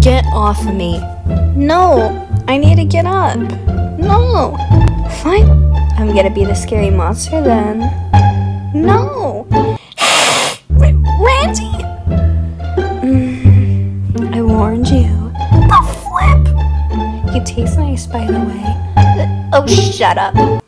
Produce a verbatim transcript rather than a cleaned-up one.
Get off of me. No, I need to get up. No. Fine. I'm gonna be the scary monster then. No. Randy! Mm, I warned you. The flip! You taste nice, by the way. Oh, shut up.